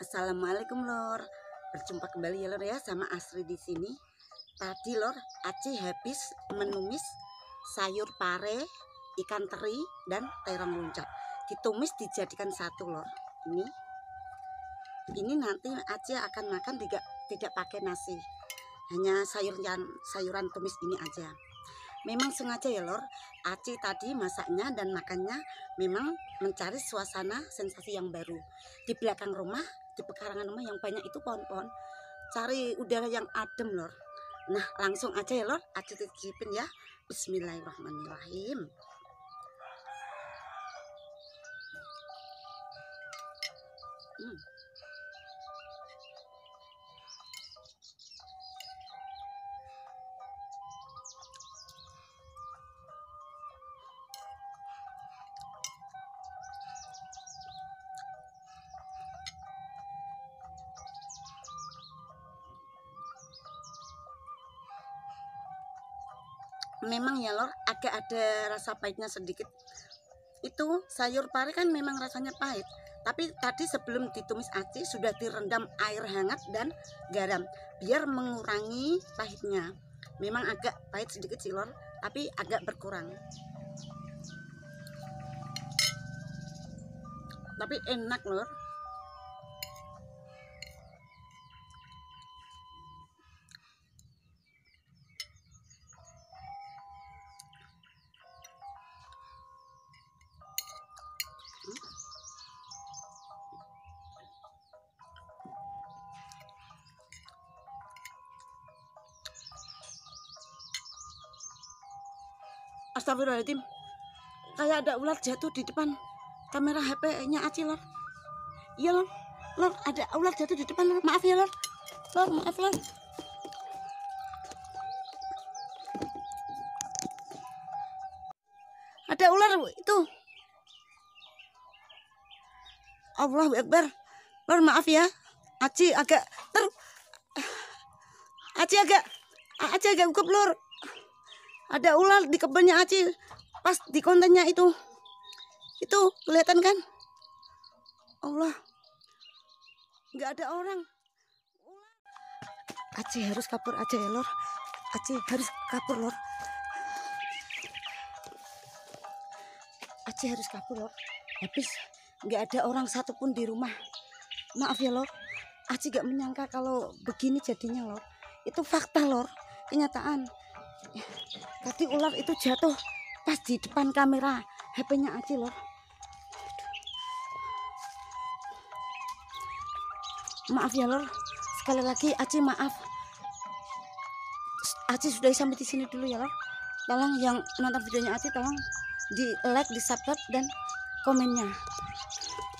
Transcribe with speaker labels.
Speaker 1: Assalamualaikum lor, berjumpa kembali ya lor ya sama Asri di sini. Tadi lor, Aci habis menumis sayur pare, ikan teri dan terong luncak. Ditumis dijadikan satu lor. Ini nanti Aci akan makan tidak pakai nasi, hanya sayuran tumis ini aja. Memang sengaja ya lor, Aci tadi masaknya dan makannya memang mencari suasana sensasi yang baru. Di belakang rumah, di pekarangan rumah yang banyak itu pohon-pohon, cari udara yang adem lor. Nah langsung aja ya lor, Aci cicipin ya. Bismillahirrahmanirrahim. Memang ya lor, agak ada rasa pahitnya sedikit. Itu sayur pare kan memang rasanya pahit, tapi tadi sebelum ditumis Aci sudah direndam air hangat dan garam biar mengurangi pahitnya. Memang agak pahit sedikit sih lor, tapi agak berkurang. Tapi enak lor. Astagfirullahaladzim, kayak ada ular jatuh di depan kamera HP-nya Aci lor. Iya lor, lor ada ular jatuh di depan lor. Maaf ya lor, lor maaf lor. Ada ular itu. Allahu Akbar, lor maaf ya. Aci agak Aci agak gugup lor. Ada ular di kebunnya Aci pas di kontennya itu kelihatan kan? Allah, nggak ada orang. Aci harus kabur aja ya lor. Aci harus kabur lor. Aci harus kabur lor. Habis nggak ada orang satupun di rumah. Maaf ya lor. Aci gak menyangka kalau begini jadinya lor. Itu fakta lor, kenyataan. Tadi ular itu jatuh pas di depan kamera HP-nya Aci lor. Maaf ya lor, sekali lagi Aci maaf. Aci sudah sampai di sini dulu ya lor. Tolong yang nonton videonya Aci tolong di like, di subscribe dan komennya.